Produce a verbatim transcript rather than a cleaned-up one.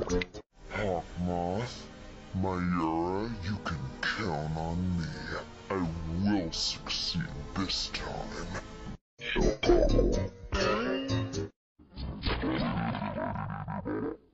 Hawkmoth, Mayura, you can count on me. I will succeed this time.